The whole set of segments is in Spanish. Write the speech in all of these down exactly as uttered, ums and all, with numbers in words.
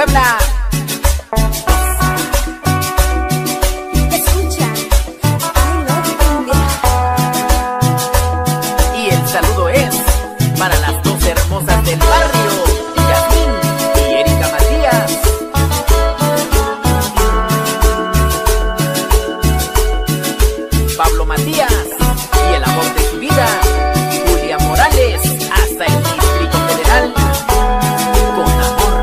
Puebla. Escucha, I love cumbia. Y el saludo es para las dos hermosas del barrio, Yasmín y Erika Matías. Pablo Matías y el amor de su vida, Julián Morales, hasta el Distrito Federal. Con amor.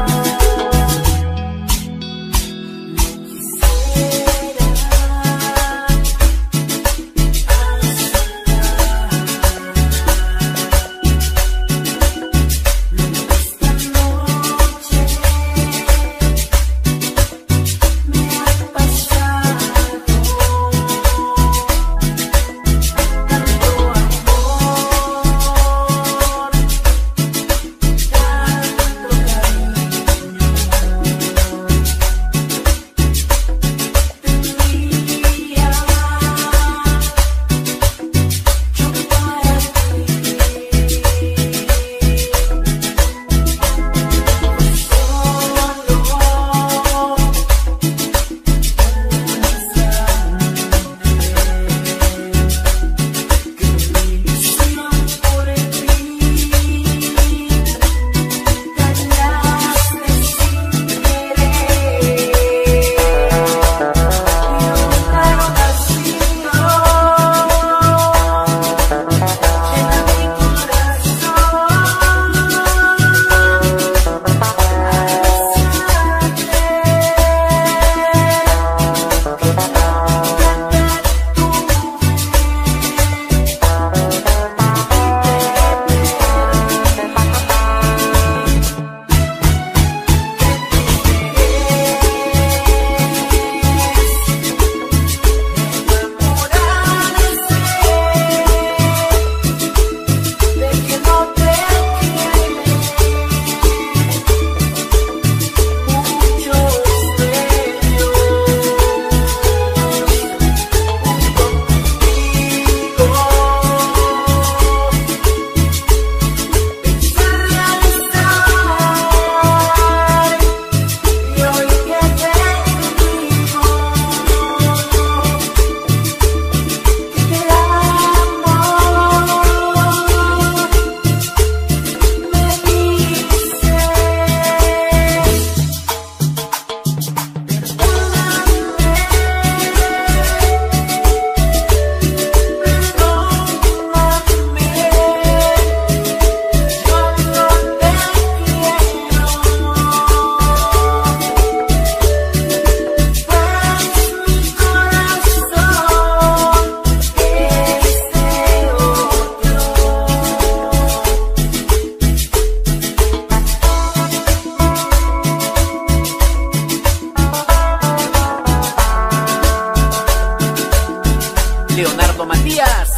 Leonardo Matías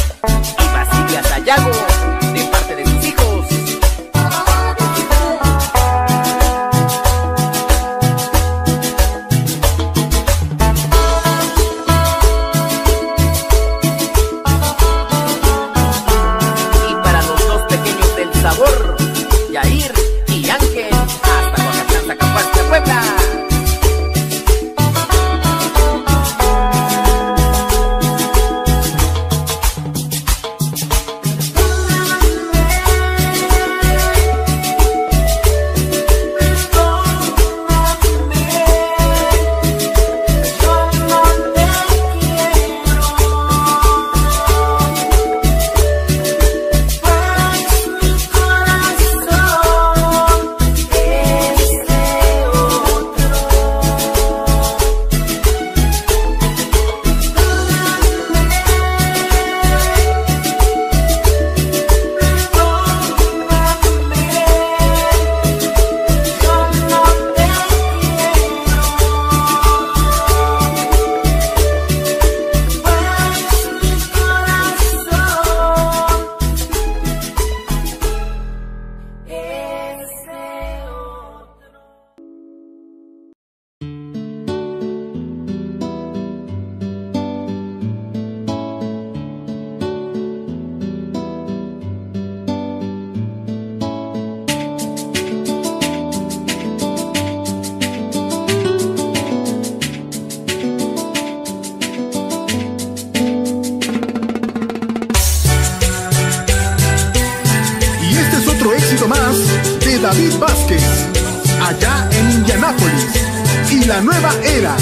y Basilia Sayago, de parte de sus hijos. Y para los dos pequeños del sabor, Yair y Ángel, hasta Coacatlán, Zacapuastla, Puebla. David Vázquez, allá en Indianápolis, y la nueva era.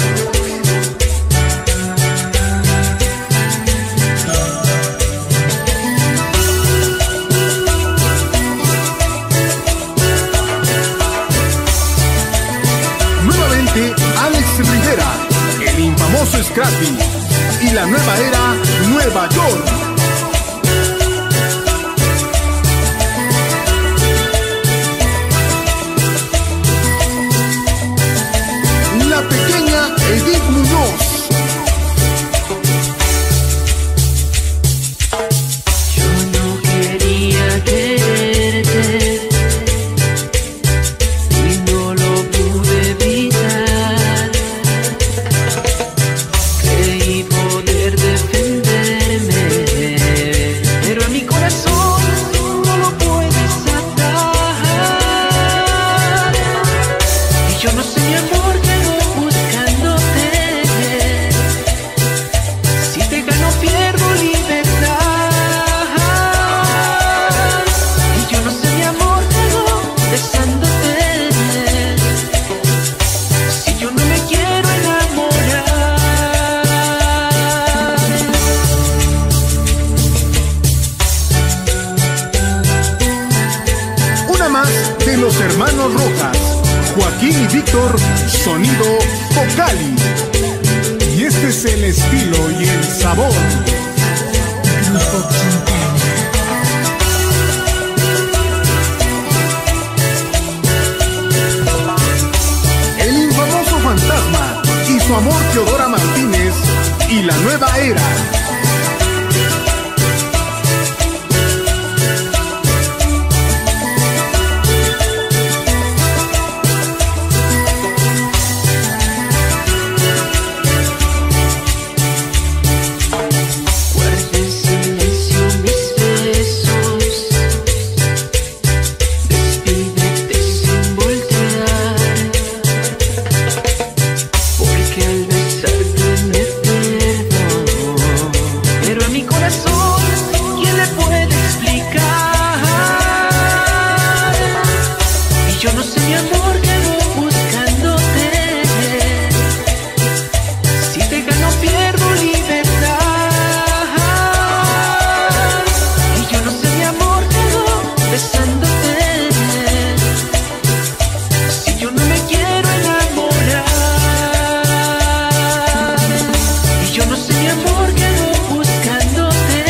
Nuevamente Alex Rivera, el infamoso Scrappy, y la nueva era Nueva York. La pequeña Edith Muñoz. Yo no quería quererte y no lo pude evitar. Creí poder defenderme, pero en mi corazón no lo puedes atar. Y yo no sé, mi amor, que voy buscándote. Si te gano pierdo libertad. Y yo no sé, mi amor, que voy besándote. Si yo no me quiero enamorar. Una más de los hermanos Rojas, Joaquín y Víctor, sonido Vocali. Y este es el estilo y el sabor. Grupo Quintana. El infamoso Fantasma y su amor Teodora Martínez, y la nueva era. Guarda en silencio mis besos. Despídete sin voltear, porque al besarte me pierdo. Pero a mi corazón, ¿quién le puede explicar? Y yo no sé, mi amor, que voy buscándote. Si te gano pierdo libertad. Y yo no sé, mi amor, que voy besándote. Si yo no me quiero enamorar. Y yo no sé, mi amor, que voy buscándote.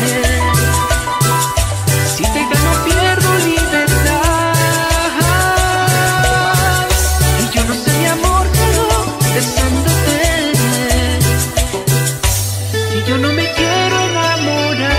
Si te gano pierdo libertad. Y yo no sé, mi amor, que voy besándote. Si yo no me quiero enamorar.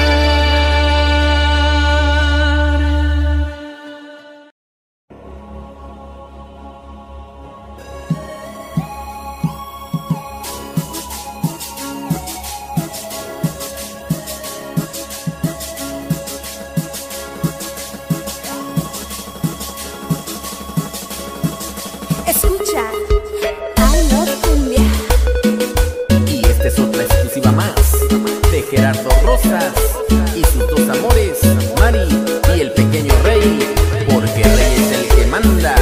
Escucha, I love cumbia. Y esta es otra exclusiva más de Gerardo Rosas y sus dos amores, Mari y el pequeño Rey, porque Rey es el que manda.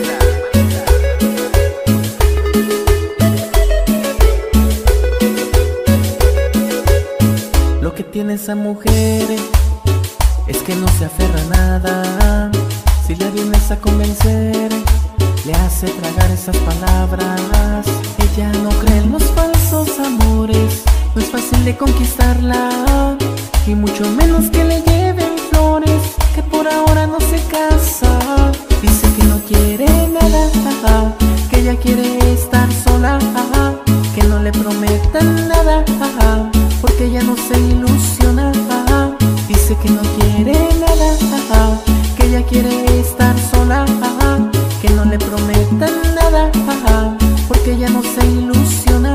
Lo que tiene esa mujer es que no se aferra a nada. Si le vienes a convencer, le hace tragar esas palabras. Ella no cree en los falsos amores. No es fácil de conquistarla, y mucho menos que le lleven flores. Que por ahora no se casa. Dice que no quiere nada, que ella quiere estar sola, que no le prometan nada, porque ella no se ilusiona. Dice que no quiere nada, que ella quiere estar sola, que no le prometan nada, porque ella no se ilusiona.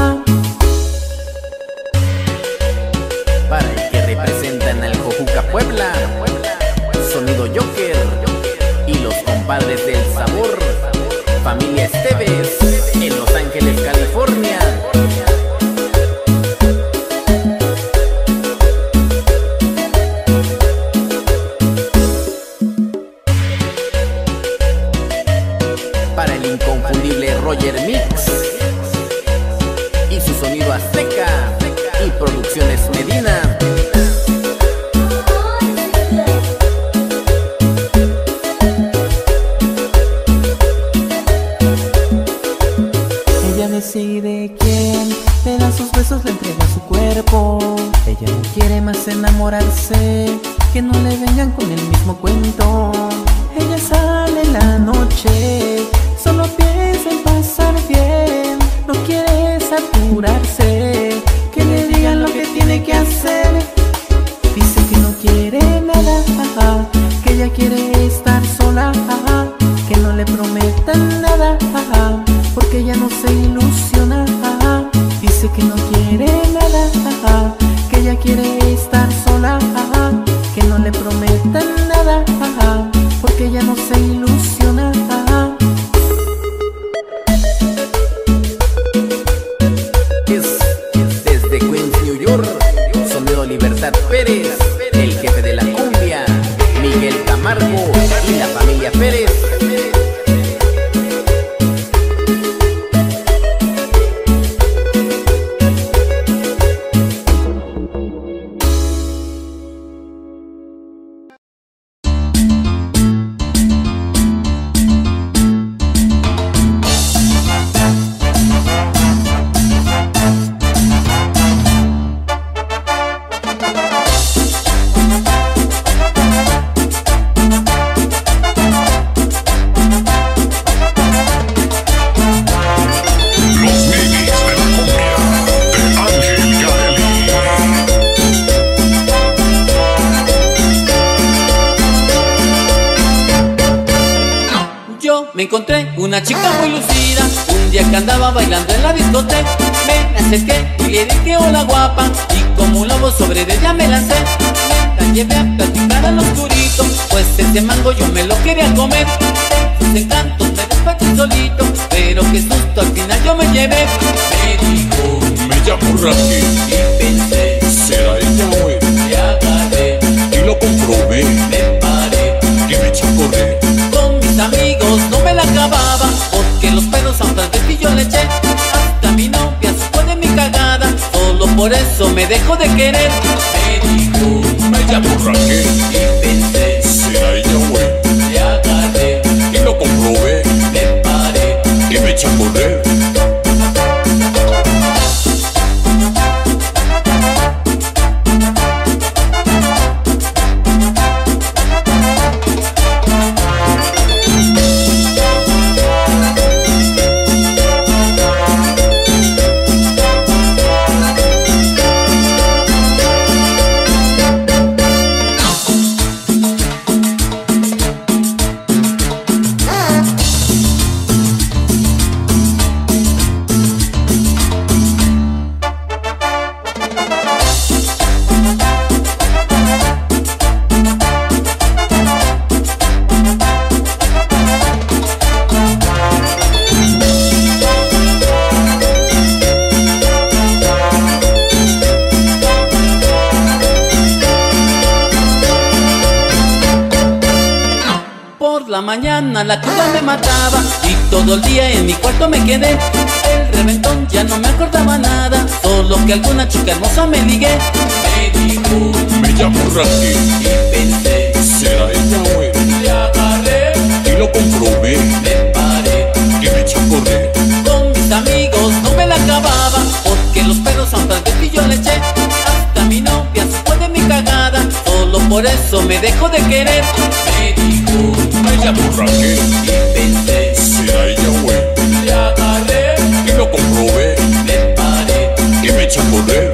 Para el que representan al Jojuca Puebla, sonido Joker y los compadres del sabor, familia Esteves, en Los Ángeles, California. enamorarse, que no le vengan con el mismo cuento. Ella sale en la noche, solo piensa en pasar bien, no quiere saturarse, que le digan lo que tiene que hacer. Dice que no quiere nada, que ella quiere estar sola, que no le prometan nada, porque ella no se ilusiona. Dice que no quiere nada, que ella quiere estar sola, que no le prometan nada, porque ella no se ilusiona. Es desde Queens, New York, sonido Libertad Pérez, el jefe de la cumbia, Miguel Camargo y la familia Pérez. Me encontré una chica muy lucida, un día que andaba bailando en la discoteca. Me acerqué y le dije hola guapa, y como un lobo sobre ella me lancé. La llevé a platicar al oscurito, pues ese mango yo me lo quería comer. Sus encantos me despaché solito, pero qué susto, al final yo me llevé. Me dijo, me llamo Raquel, y pensé, será ella o él. Le agarré y lo comprobé, me paré, que me echa a correr. Con mis amigos no me la acababa, porque los pedos a un que yo le eché. Hasta mi novia se fue de mi cagada, solo por eso me dejó de querer. Me dijo, me llamo Raquel, y pensé, será ella o él. Le agarré y lo comprobé, me paré, que me echa a correr. La mañana la cruda me mataba y todo el día en mi cuarto me quedé. El reventón ya no me acordaba nada, solo que alguna chica hermosa me ligué. Me dijo, me llamo Raquel, y pensé, será ella o él. Le agarré y lo comprobé, me paré, que me echa a correr. Con mis amigos no me la acababa, porque los perros a un que yo le eché. Hasta mi novia se fue de mi cagada, solo por eso me dejó de querer. Me dijo, me llamo Raquel, y pensé, será ella o él. Le agarré y lo comprobé, me paré, que me echa a correr.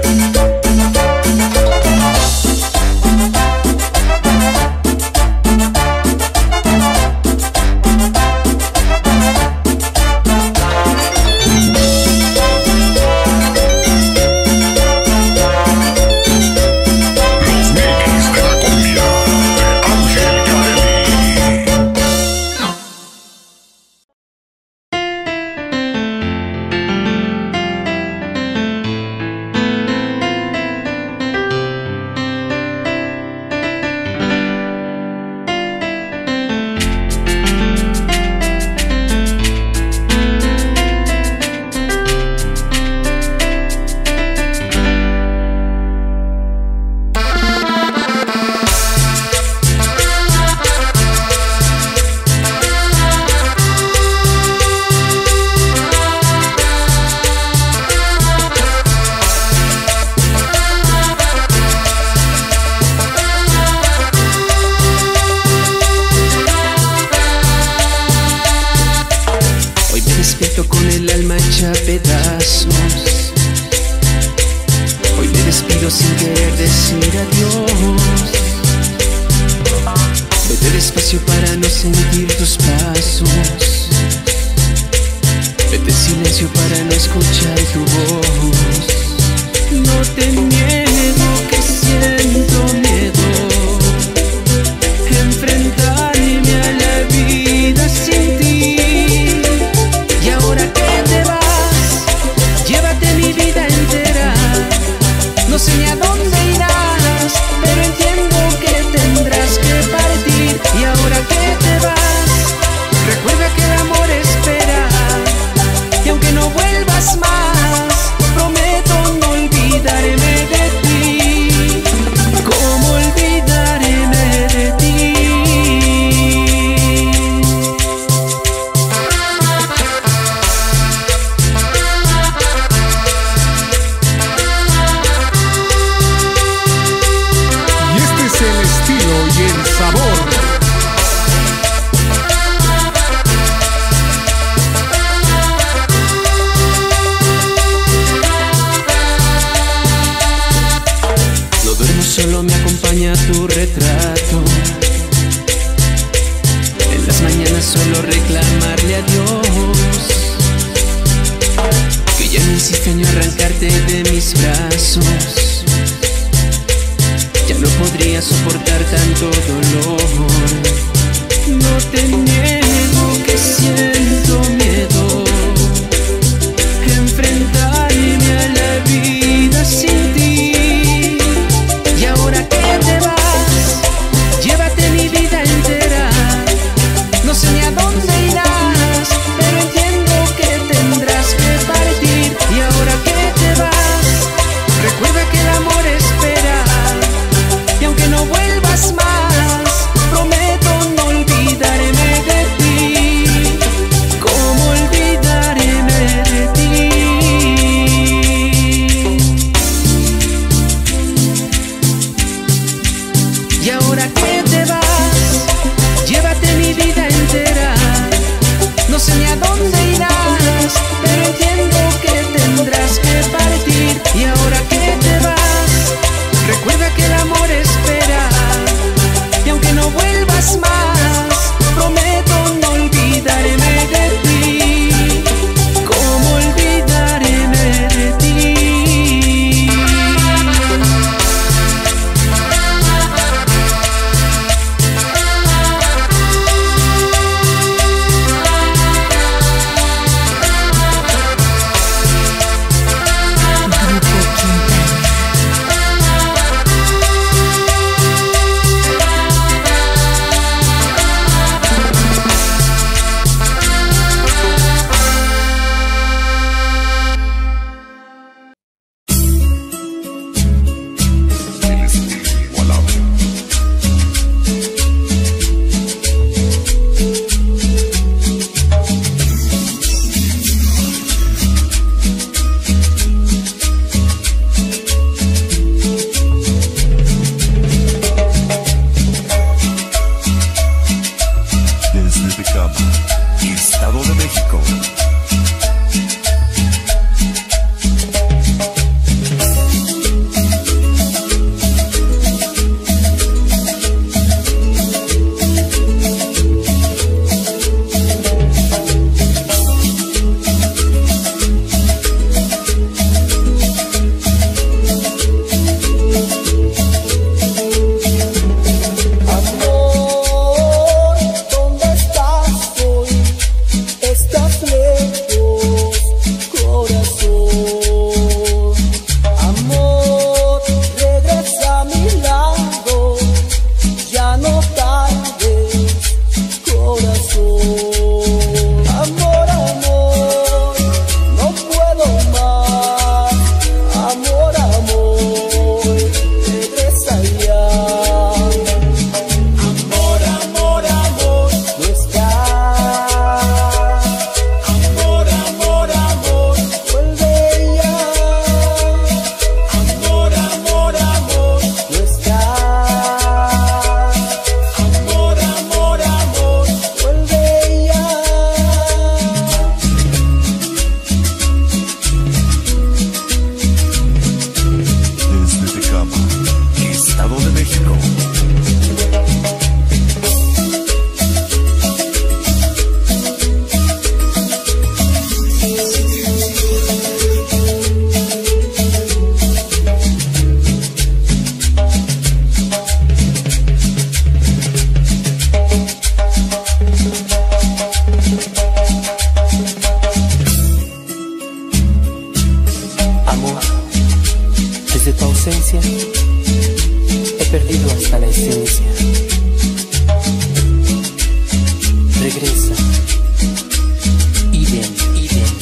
despierto con el alma hecha pedazos. Hoy me despido sin querer decir adiós. Vete despacio para no sentir tus pasos. Vete en silencio para no escuchar tu voz. No te niego que siento miedo, enfrentarme a la vida sin ti. Y ahora que te vas, llévate mi vida entera. No sé ni a dónde irás, pero entiendo que tendrás que partir. Y ahora que te vas, recuerda que el amor espera. Y aunque no vuelvas más, prometo no olvidarme de ti. ¿Cómo olvidarme de ti? Y este es el estilo y el sabor. Solo me acompaña tu retrato. En las mañanas suelo reclamarle a Dios que ya no insiste en arrancarte de mis brazos. Ya no podría soportar tanto dolor. No te niego que siento miedo, enfrentarme a la vida sin ti. Y ahora que te vas, llévate mi vida entera. No sé ni a dónde irás, pero entiendo que tendrás que partir. Y ahora que te vas, recuerda que el amor espera. Y aunque no vuelvas más, prometo no olvidarme de ti. ¿Cómo olvidarme de ti? Y ahora que te vas, llévate mi vida entera. No sé ni a dónde irás, pero entiendo que tendrás que partir. Y ahora que te vas, recuerda que el amor espera. Y aunque no vuelvas más, prometo no olvidarme de ti. ¿Cómo olvidarme de ti? Desde Tecama, Estado de México. Amor, ¿dónde estás hoy? Estás lejos. distancia he perdido hasta la esencia. Regresa y ven, y ven.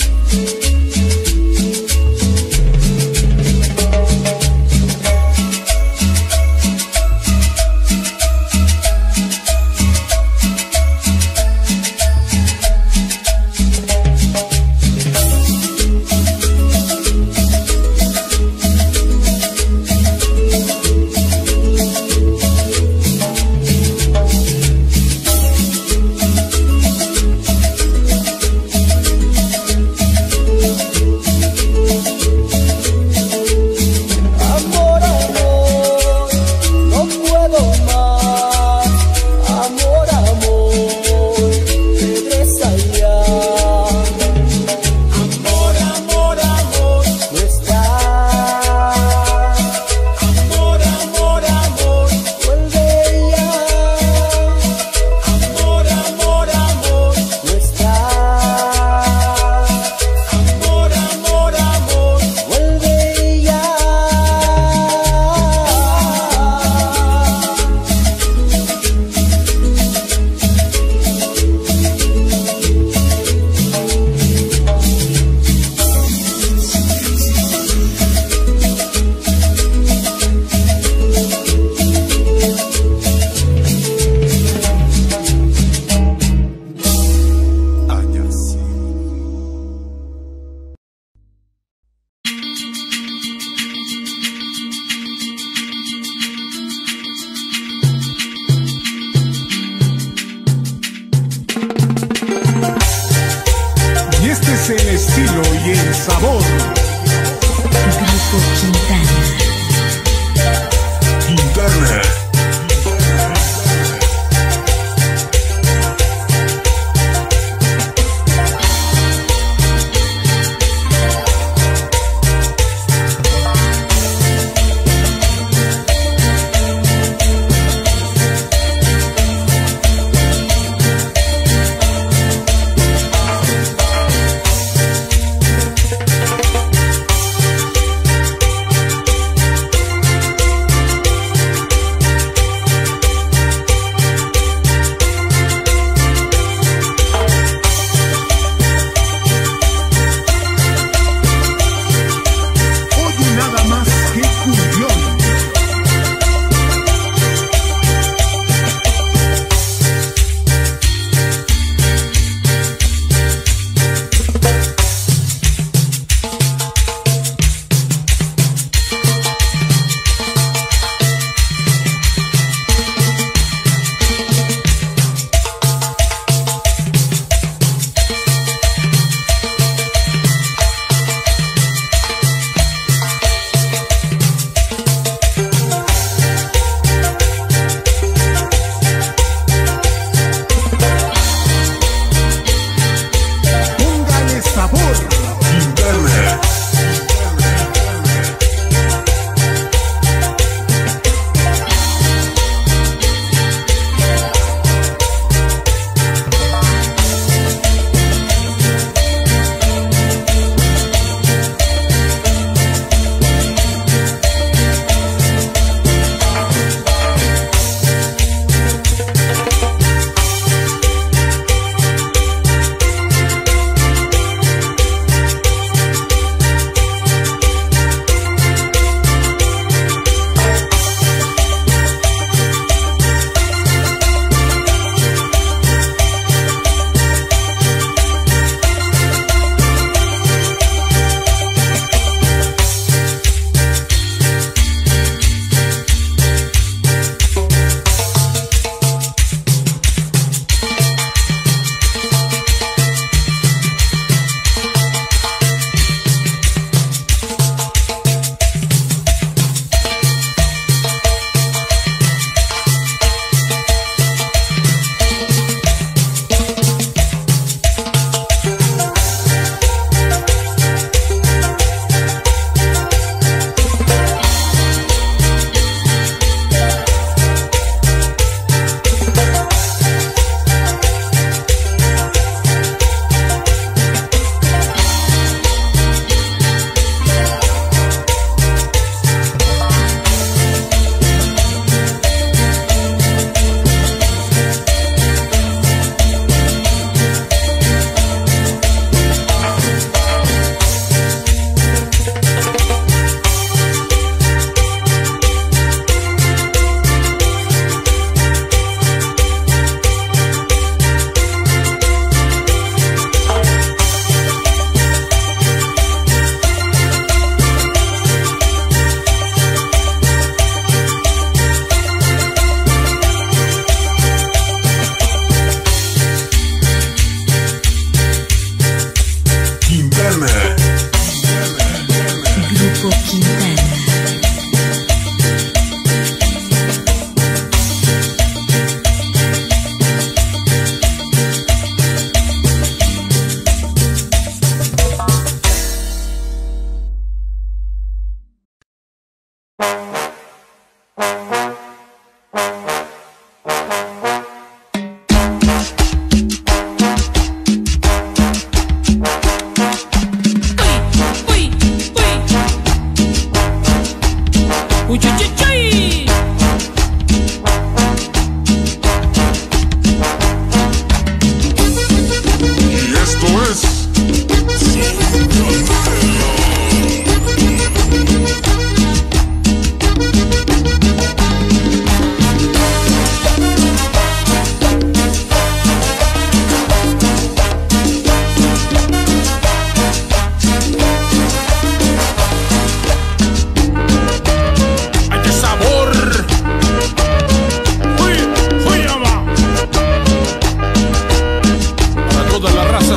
El estilo y el sabor. Grupo Quintana. Quintana.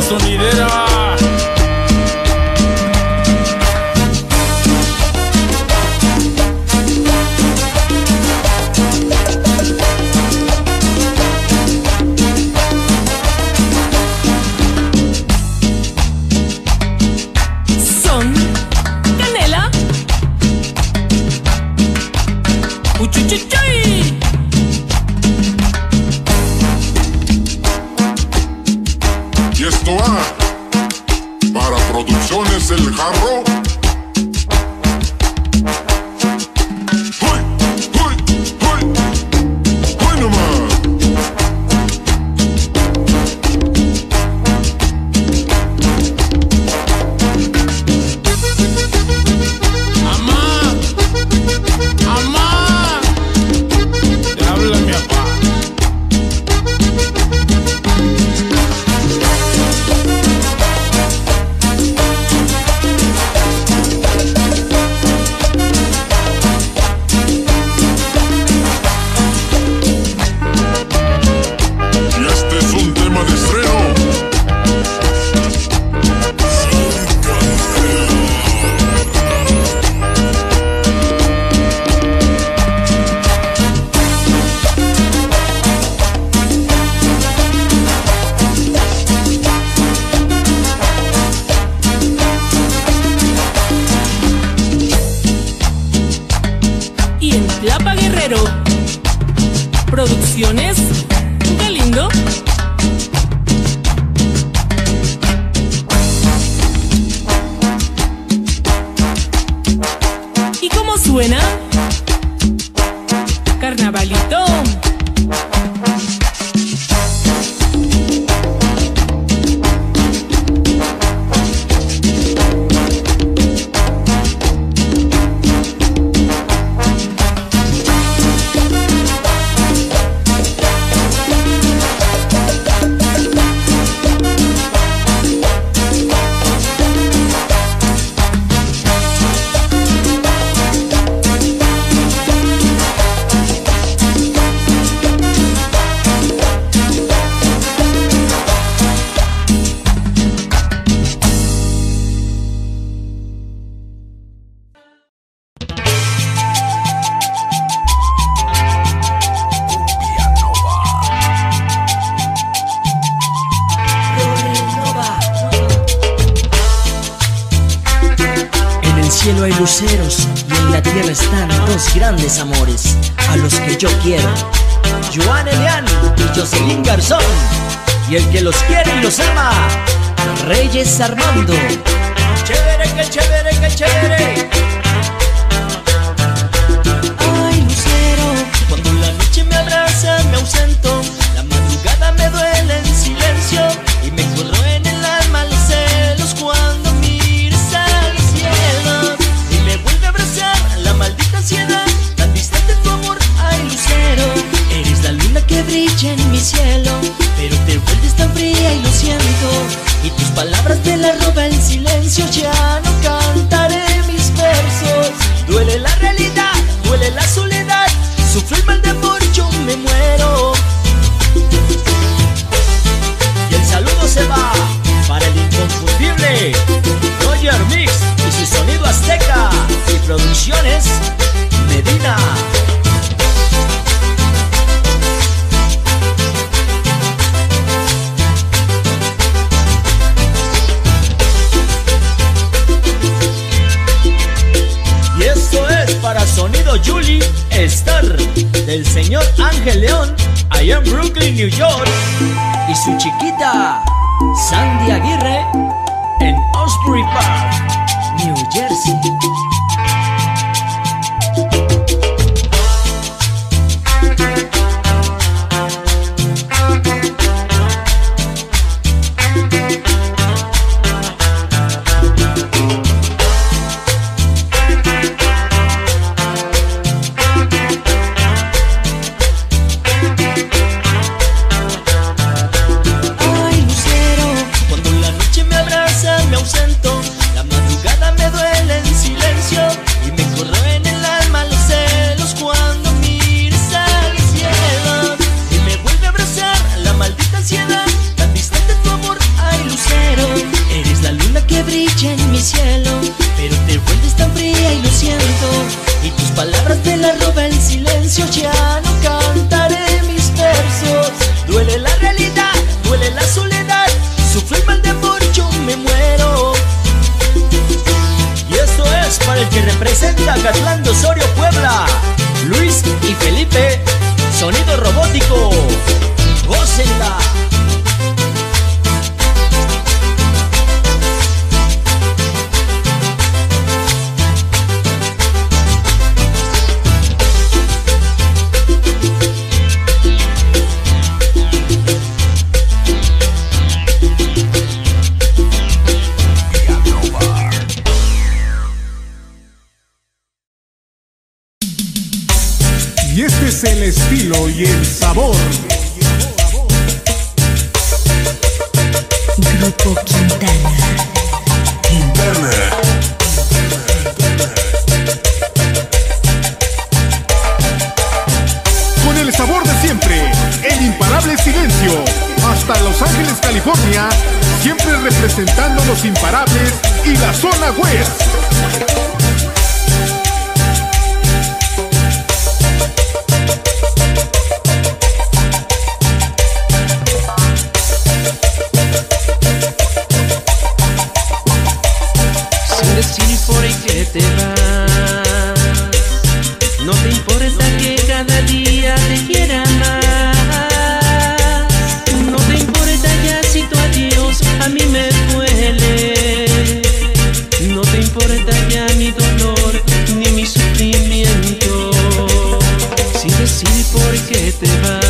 sonidera. Son Canela. Uchuchuchuy. Y esto va para Producciones El Jarro. ¡Uy! ¡Uy! ¡Uy! ¡Uy nomás! Amá, amá, te habla mi papá. Y este es un tema de estreno. Y en Tlapa Guerrero, Producciones Galindo. ¿Y cómo suena? Carnavalito. En el cielo hay luceros y en la tierra están dos grandes amores a los que yo quiero, Joan Elian y Jocelyn Garzón, y el que los quiere y los ama, Reyes Armando. Chévere, que chévere, que chévere. Ay, lucero, cuando la noche me abraza me ausento, la madrugada me duele en silencio y me corro en el alma los celos cuando mires al cielo y me vuelve a abrazar la maldita ansiedad, tan distante tu amor. Ay, lucero, eres la luna que brilla en mi cielo, pero te vuelves tan fría y lo siento, y tus palabras te las roba el silencio. Ya no cantaré mis versos, duele la realidad, duele la soledad, sufro el mal de amor, yo me muero. Y el saludo se va para el inconfundible Roger Mix y su sonido azteca y Producciones Medina. Y esto es para Sonido Julie Star del señor Ángel León allá en Brooklyn, New York, y su chiquita Sandy Aguirre en Osbury Park, New Jersey. Ay, lucero, cuando la noche me abraza me ausento, la madrugada me duele en silencio es el estilo y el sabor. Grupo Quintana. Quintana. Con el sabor de siempre, el imparable Silencio, hasta Los Ángeles, California, siempre representando los imparables y la zona West. Decir por qué te vas, no te importa que cada día te quiera más, no te importa ya si tu adiós a mí me duele, no te importa ya mi dolor ni mi sufrimiento. Sin decir por qué te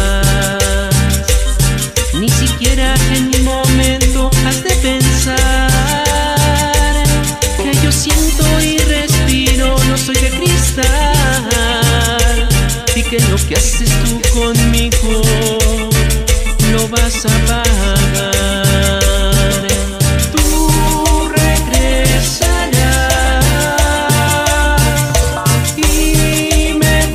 vas, ni siquiera en un momento has de pensar que yo siento y respiro, no soy de cristal, y que lo que haces tú conmigo lo vas a pagar. Tú regresarás y me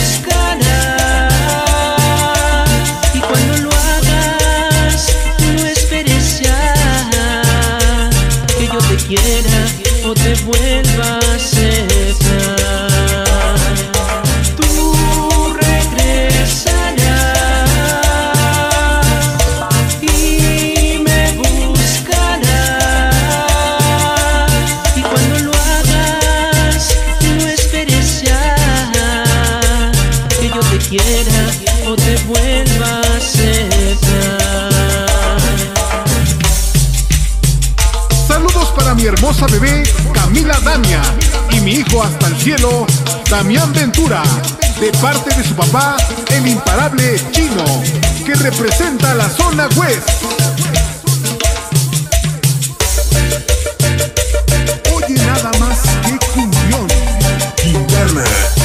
buscarás, y cuando lo hagas no esperes ya que yo te quiera o te vuelva a aceptar. Tú regresarás y me buscarás, y cuando lo hagas no esperes ya que yo te quiera o te vuelva a aceptar. Saludos para mi hermosa bebé Camila Dania y mi hijo hasta el cielo, Damián Ventura, de parte de su papá, el imparable Chino, que representa la zona West. Oye nada más que cumbión. Quintana.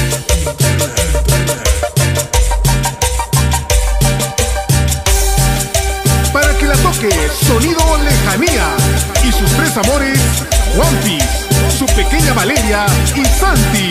Para que la toque Sonido Lejanía y sus tres amores, One Piece, su pequeña Valeria y Santi.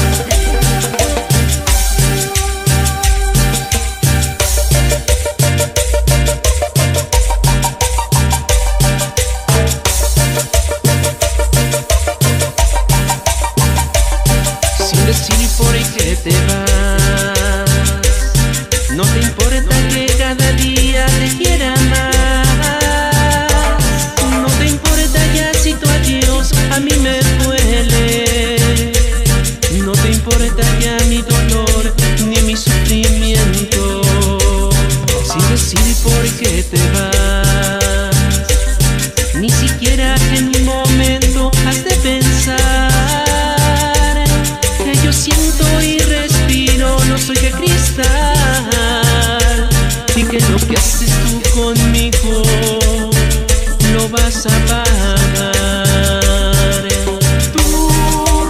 Sin decir por qué te vas, no te importa que cada día te quiera más, no te importa ya si tu adiós a mí me duele, no te importa ya mi dolor ni mi sufrimiento. Sin decir por qué te vas, ni siquiera en un momento has de pensar que yo siento y respiro, no soy de cristal, y que lo que haces tú conmigo lo vas a pagar. Tú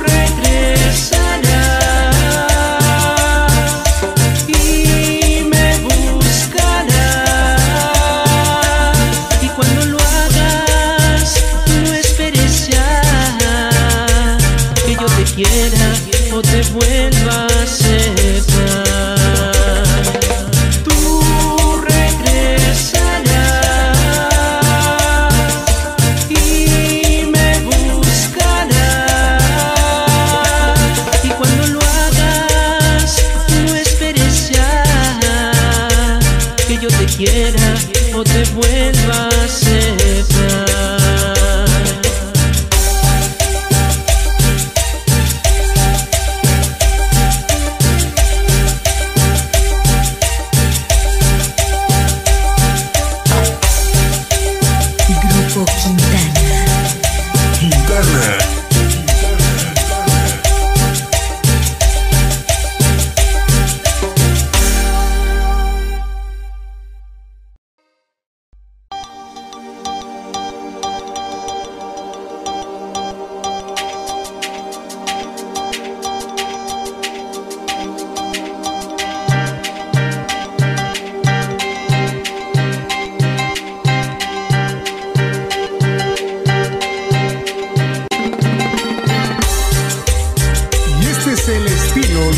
regresarás y me buscarás, y cuando lo hagas no esperes ya que yo te quiera o te vuelva a aceptar. Tú regresarás y me buscarás, y cuando lo hagas no esperes ya que yo te quiera o te vuelva a aceptar. Grupo Quintana. Quintana.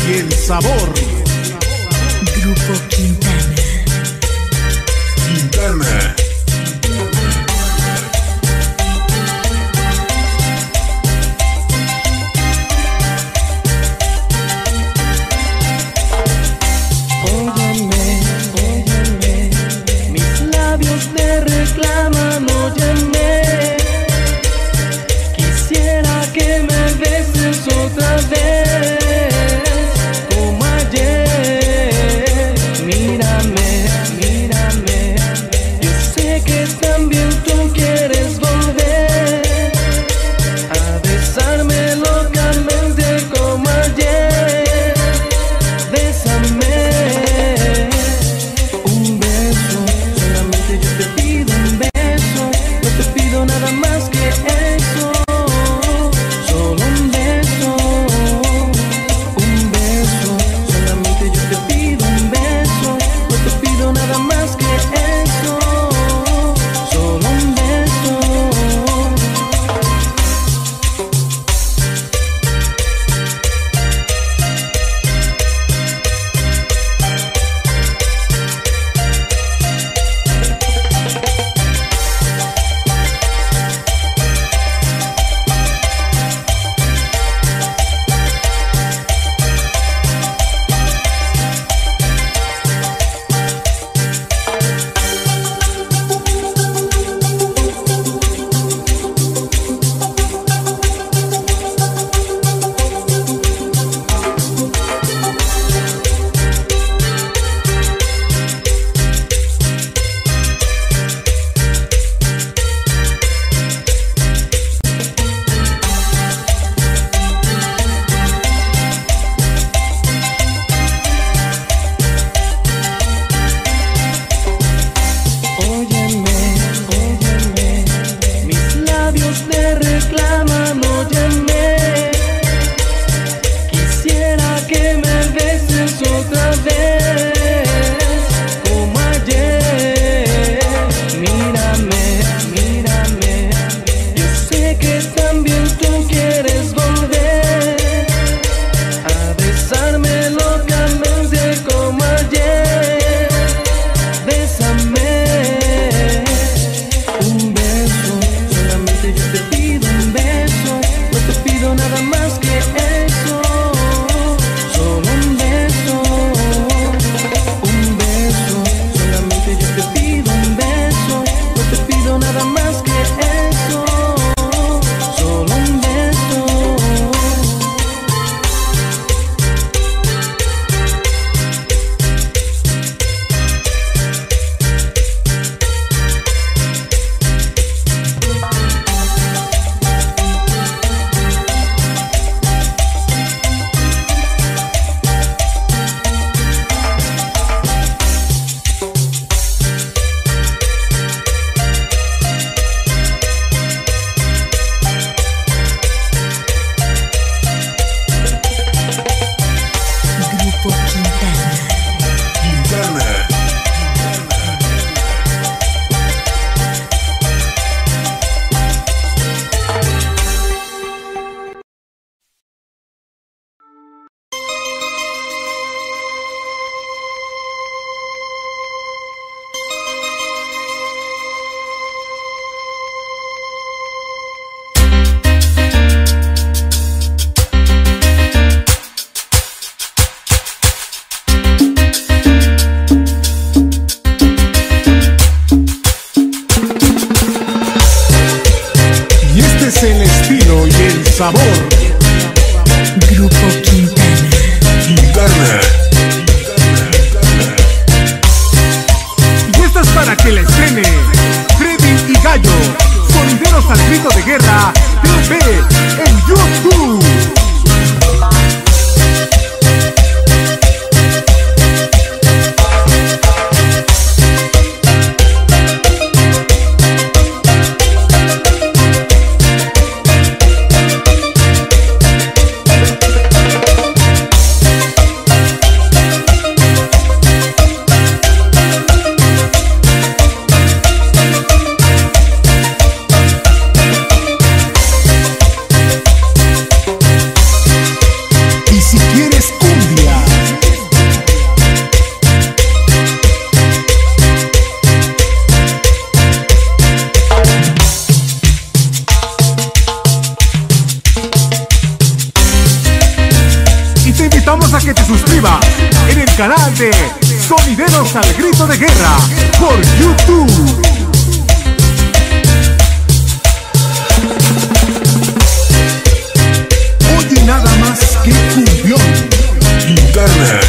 y el sabor. Grupo Quintana. Quintana. Óyeme, óyeme, mis labios te reclaman, óyeme. Quisiera que me beses otra vez, como ayer. Mírame, mírame, yo sé que también tú quieres volver a besarme locamente como ayer. Bésame. Nada más que eso, solo un beso, un beso, solamente yo te pido un beso, no te pido nada más que eso, solo un beso. sabor. Grupo Quintana. Quintana. Y esta es para que la estrene Freddy y Gallo, sonideros al grito de guerra, T V en YouTube. canal de Sonideros al Grito de Guerra por YouTube. Oye nada más que cumbión. Quintana.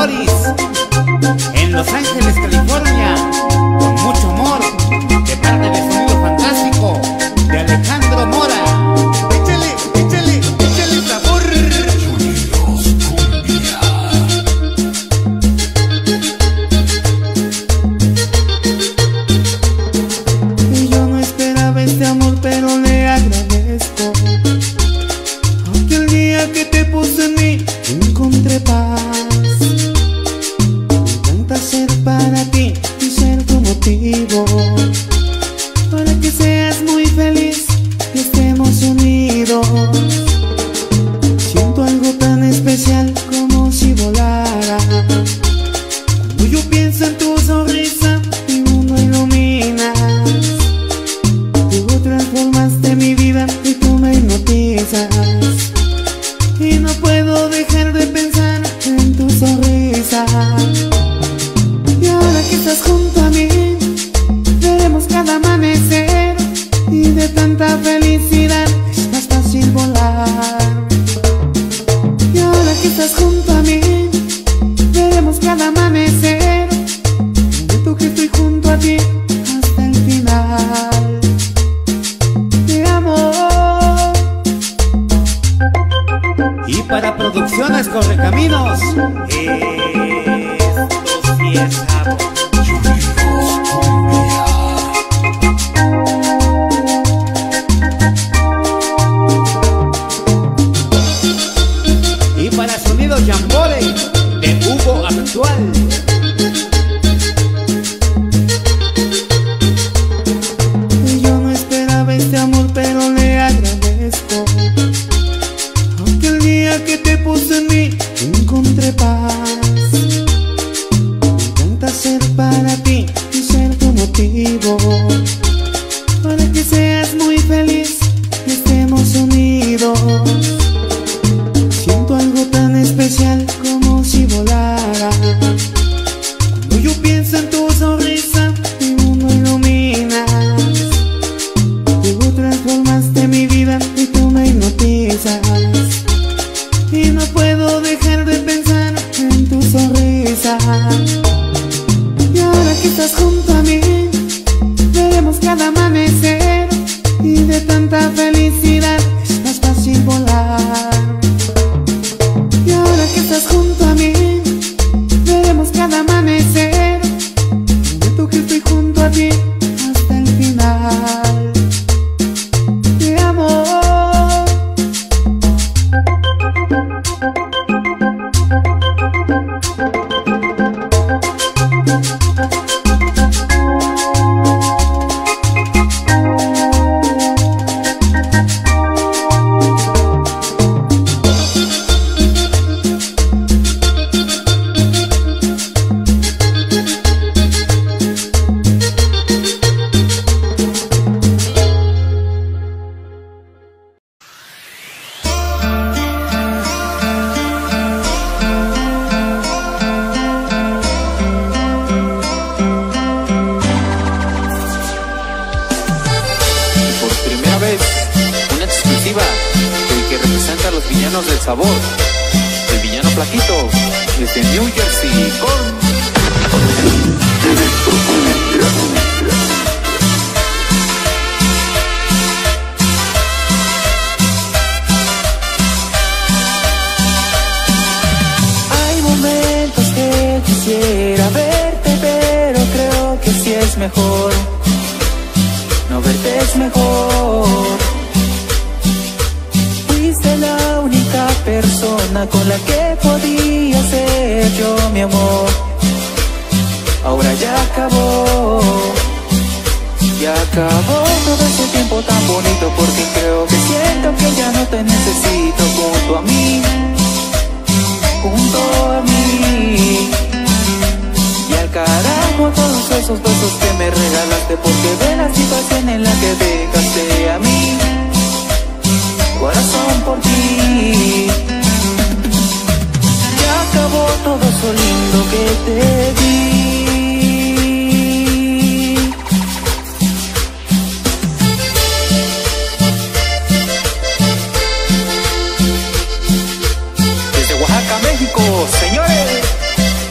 Doris, en Los Ángeles, California, con mucho amor, de parte de Sonido Fantástico, de Alejandro Mora. Échale, échale, échale sabor. Y yo no esperaba este amor, pero le agradezco. Aunque el día que te puse en mí encontré paz. Me encanta ser para ti y ser tu motivo, para que seas muy feliz y estemos unidos. Siento algo tan especial como si volara. Cuando yo pienso en tu sonrisa, mi mundo iluminas. Tú transformaste mi vida y tú me hipnotizas. Y no puedo dejar de pensar en tu sonrisa. Y ahora que estás junto a mí, veremos cada amanecer. Y de tanta felicidad es más fácil volar. Y ahora que estás junto a mí, veremos cada amanecer. Prometo que estoy junto a ti hasta el final. Te amo. Y para Producciones Correcaminos, esto sí es sabor. Y para Sonido Jambore, de Hugo Actual. Y yo no esperaba este amor, pero le agradezco. Aunque el día que te puse en mí encontré paz. Me encanta ser para ti y ser tu motivo, para que seas muy feliz y estemos unidos. Siento algo tan especial como si volara. Cuando yo pienso en tu sonrisa, mi mundo iluminas. Tú transformaste mi vida y tú me hipnotizas. Y no puedo dejar de pensar en tu sonrisa. Y ahora que estás junto a mí, veremos cada amanecer. Y de tanta felicidad es más fácil volar. Y ahora que estás junto a mí, veremos cada amanecer. Prometo que estoy junto a ti hasta el final. Te amo. Del sabor, el villano Flaquito, desde New Jersey, con Hay momentos que quisiera verte, pero creo que sí es mejor no verte, es mejor. Fuiste la única persona con la que podía ser yo mi amor. Ahora ya acabó, ya acabó todo ese tiempo tan bonito, porque creo que siento que ya no te necesito junto a mí, junto a mí. Y al carajo todos esos besos que me regalaste, porque ve la situación en la que dejaste a mí, corazón por ti. Ya acabó todo eso lindo que te di. Desde Oaxaca, México, señores,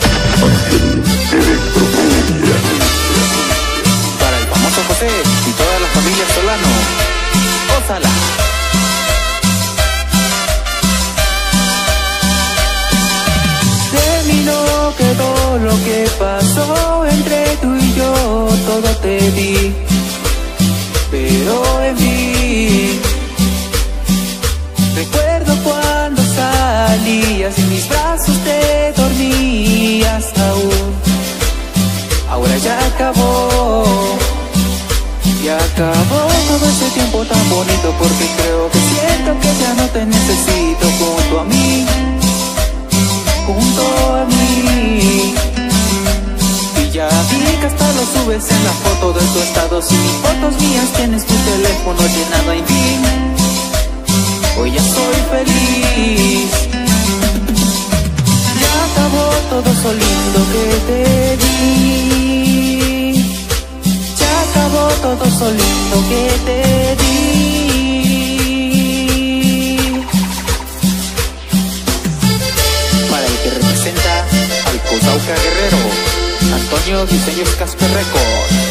junto a mí. Y ya vi que hasta lo subes en la foto de tu estado. Si ni fotos mías tienes tu teléfono llenado, en fin, hoy ya soy feliz. Ya acabó todo eso lindo que te di. Ya acabó todo eso lindo que te di. Para el que representa al Cosauca Guerrero, Antonio Diseños Casper Records.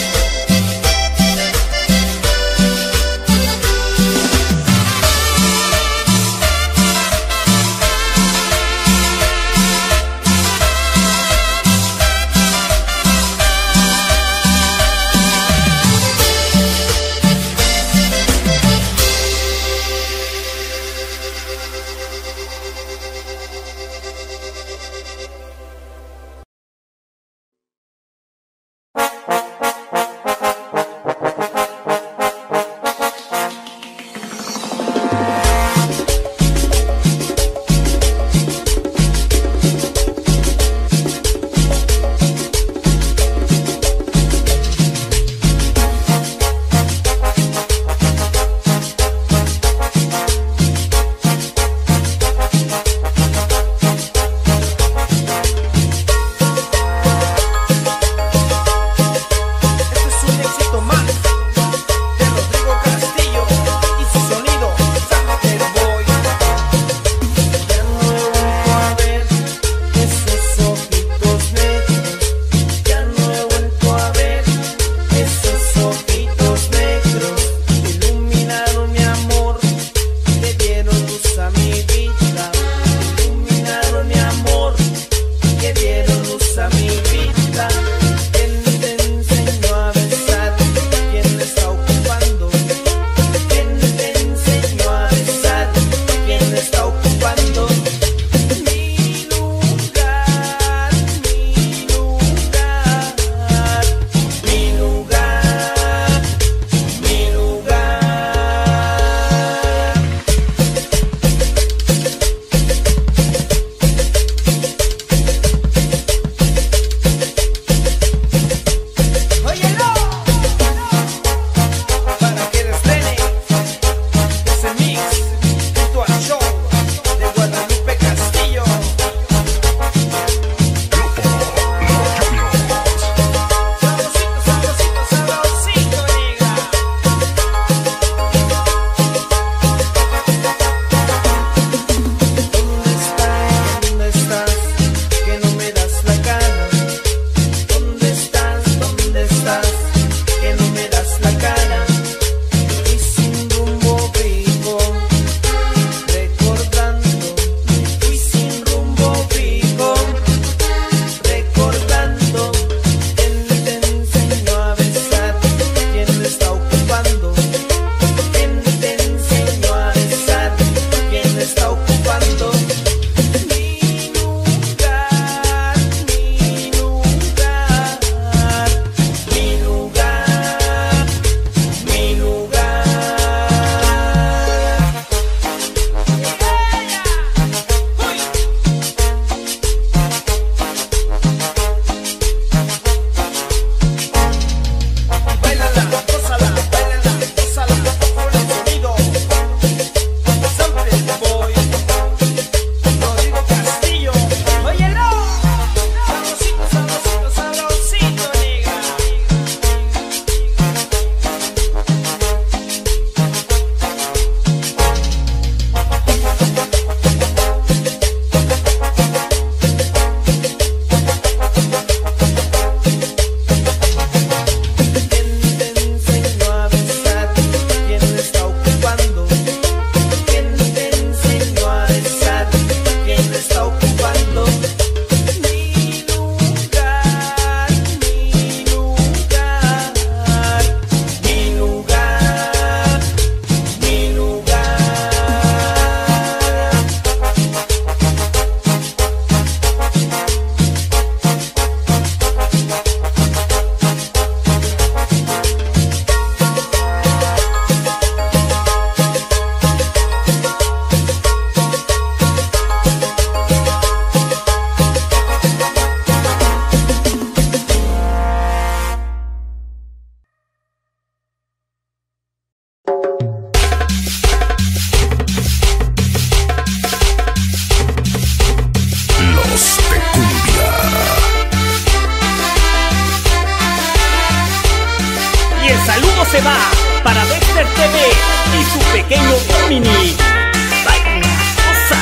se va para Dexter T V y su pequeño Domini. Baila, goza.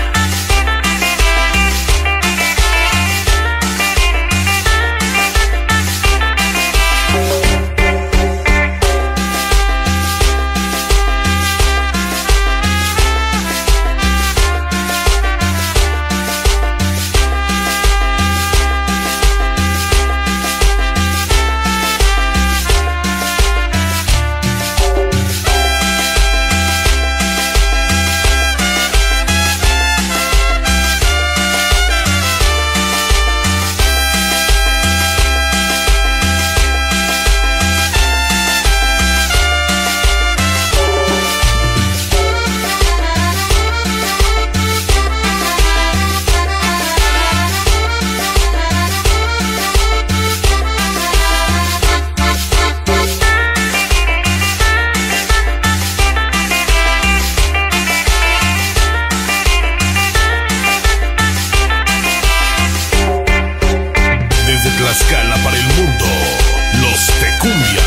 Tlaxcala para el mundo, los de cumbia.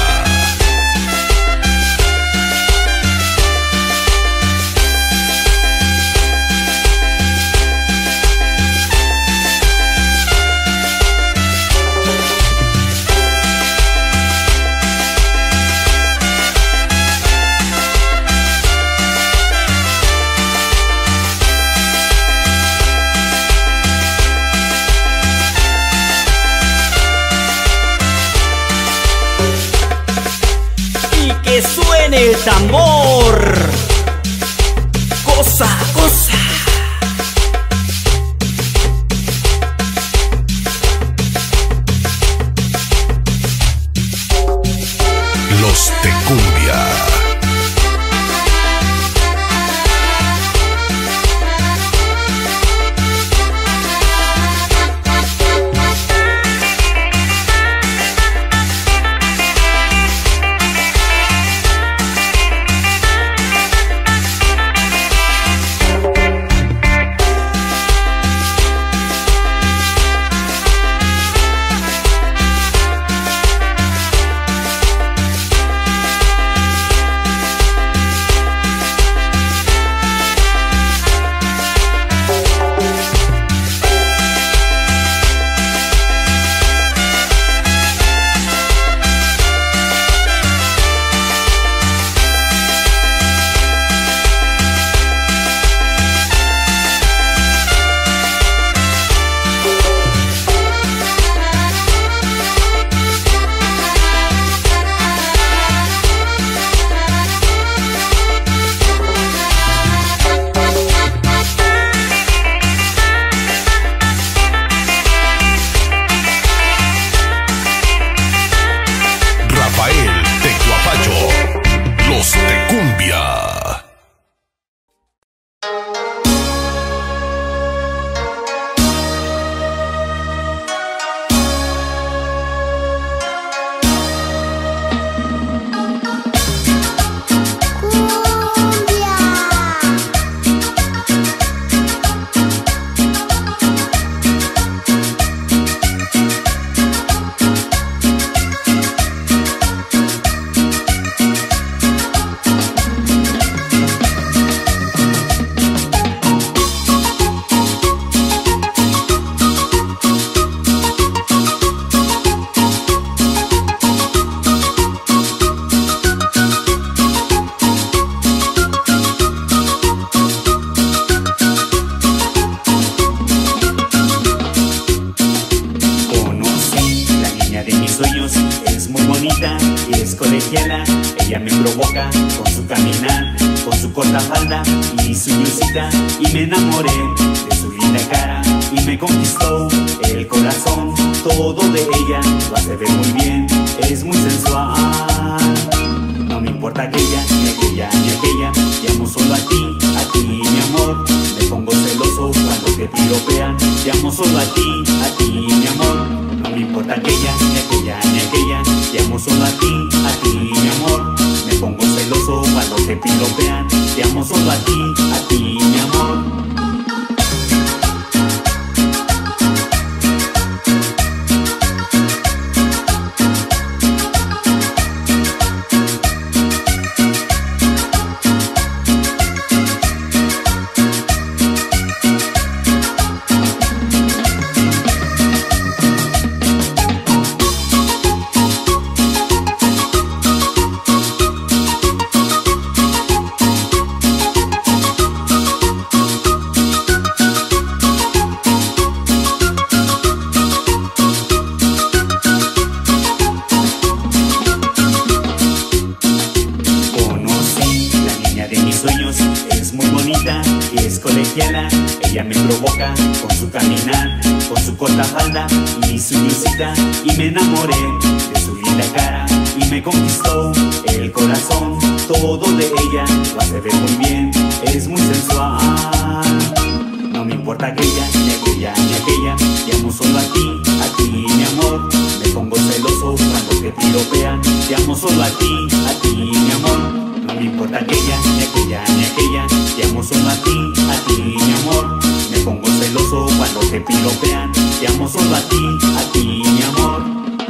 Que suene el tambor. Goza, goza. Los de cumbia. Los de cumbia. Ella me provoca con su caminar, con su corta falda y su blusita, y me enamoré de su linda cara y me conquistó el corazón. Todo de ella lo hace ver muy bien, es muy sensual. No me importa aquella, ni aquella, ni aquella, te amo solo a ti, a ti mi amor. Me pongo celoso cuando te piropean, te amo solo a ti, a ti mi amor. No me importa aquella, ni aquella, ni aquella, te amo solo a ti, a ti mi amor. Me pongo celoso cuando te piropean, te amo solo a ti, a ti mi amor. Ella me provoca con su caminar, con su corta falda y su blusita, y me enamoré de su linda cara y me conquistó el corazón. Todo de ella lo hace ver muy bien, es muy sensual. No me importa aquella, ni aquella, ni aquella, te amo solo a ti, a ti mi amor. Me pongo celoso cuando te piropean, te amo solo a ti, a ti mi amor. No me importa aquella, ni aquella, ni aquella, te amo solo a ti, a ti mi amor. Me pongo celoso cuando te piropean, te amo solo a ti, a ti mi amor.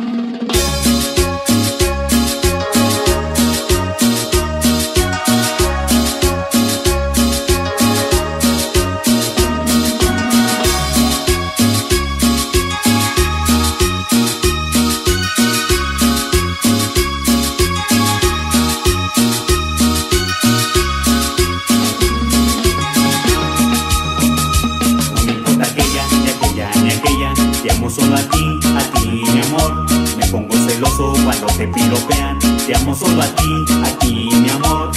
Solo a ti, a ti mi amor. Me pongo celoso cuando te piropean, te amo solo a ti, a ti mi amor.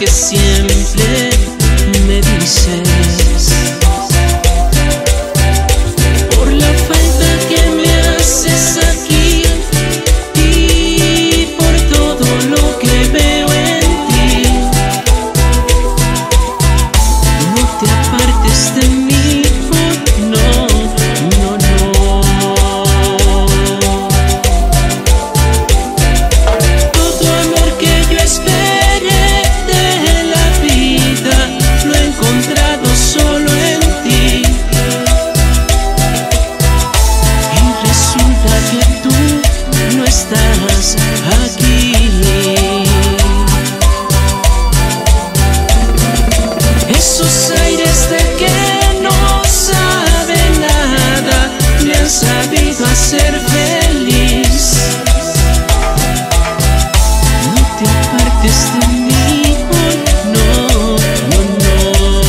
que siempre me dices, por la falta que me haces aquí y por todo lo que veo en ti. No te apartes de mí, oh, no, no, no. Todo amor que yo esperé de la vida lo he encontrado solo en ti. Y resulta que tú no estás aquí. Esos aires de que no sabe nada me han sabido hacer feliz. No te apartes de mí, oh, no, no, no.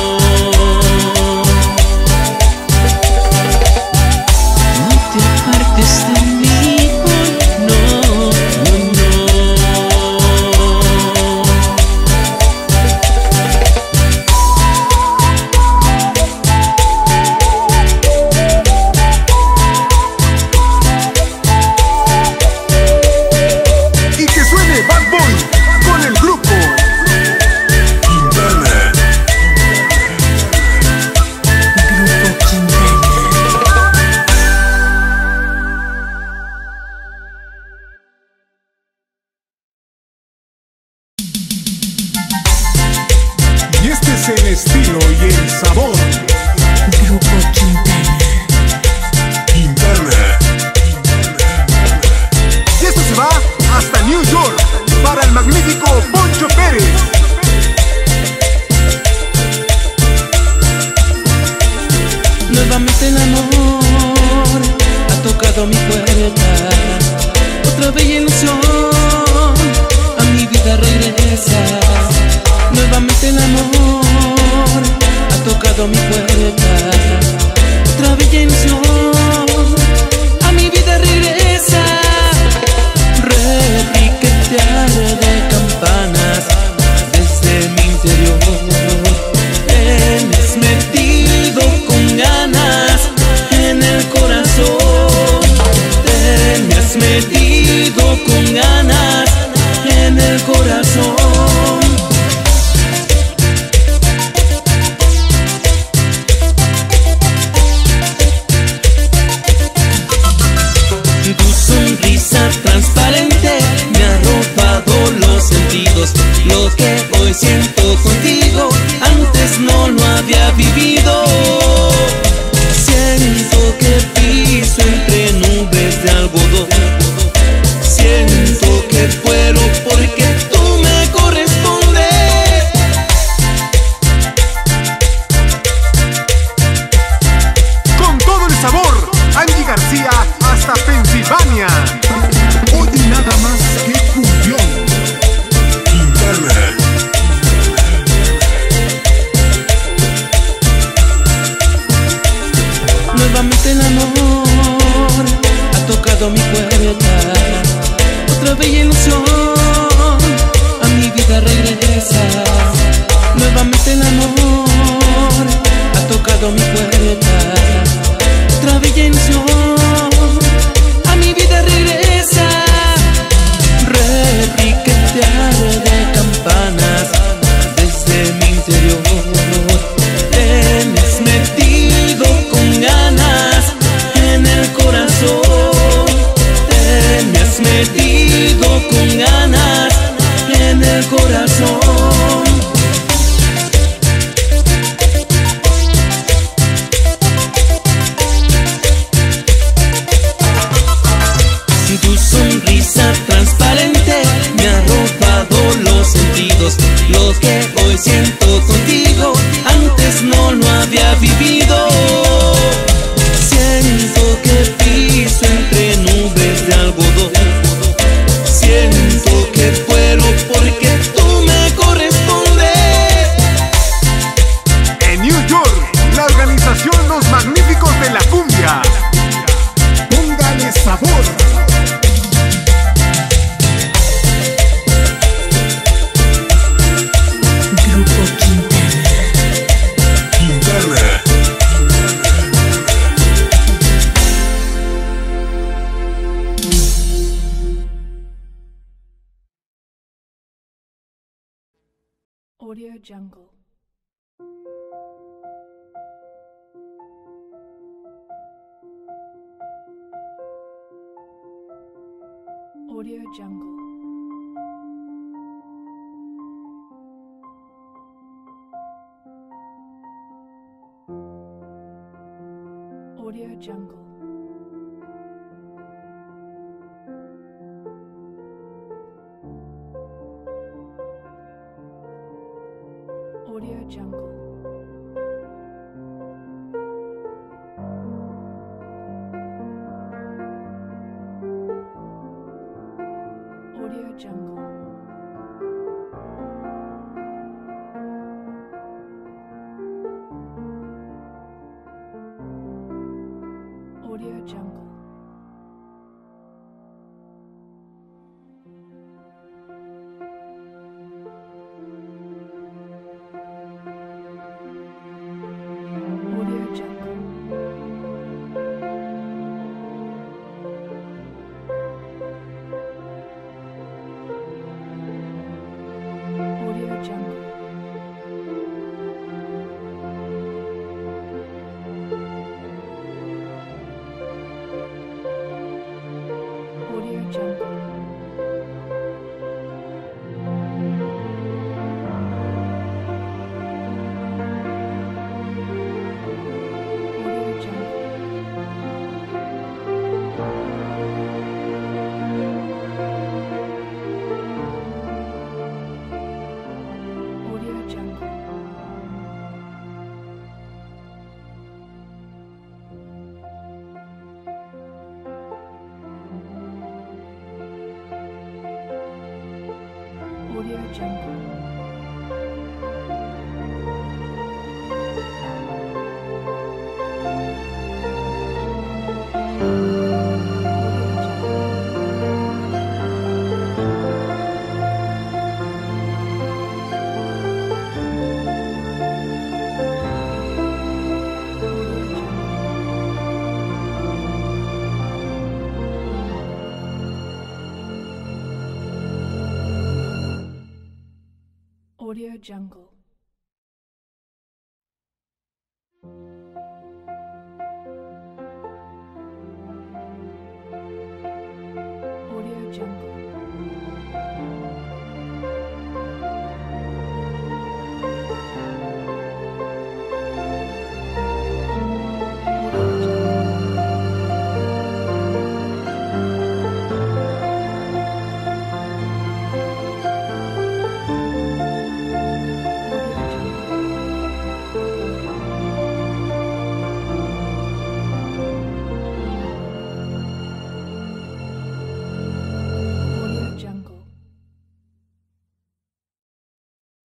No te apartes de mí, oh, no, no, no. Y que suene Bad Boy con el grupo Quintana. Grupo Quintana. y este es el estilo y el sabor. Grupo Quintana. Quintana. Y esto se va hasta New York para el magnífico Poncho Pérez. Nuevamente el amor ha tocado mi puerta. Otra bella ilusión a mi vida regresa. Nuevamente el amor ha tocado mi puerta. Otra bella ilusión a mi vida regresa. Repiquetear de campanas desde mi interior. Tienes metido con ganas en el corazón. Te me has metido con ganas en el corazón. Tu sonrisa transparente me ha robado los sentidos. Lo que hoy siento contigo antes no lo había vivido. Siento que piso entre nubes de algodón. Siento que vuelo porque tú me correspondes. Con todo el sabor, Angie García hasta Pensilvania. Oye nada más que cumbión. Quintana. Nuevamente el amor ha tocado mi puerta. Otra bella ilusión a mi vida regresa. Nuevamente el amor ha tocado mi puerta. Otra bella ilusión a mi vida regresa. Repiquetear de campanas desde mi interior. Tienes metido con ganas en el corazón. Te me has metido con ganas en el corazón. Tu sonrisa transparente me ha robado los sentidos. Lo que hoy siento contigo antes no lo había vivido. Siento que piso entre nubes de algodón. Siento que vuelo porque tú me correspondes. En New York, la organización Los Magníficos de la Cumbia. Póngale sabor. Audio Jungle. Audio Jungle. Audio Jungle. Audio Jungle. Audio Jungle. Audio Jungle. Audio Jungle. Audio Jungle. Audio Jungle. Audio Jungle. Audio Jungle. Audio Jungle. Audio Jungle. Audio Jungle.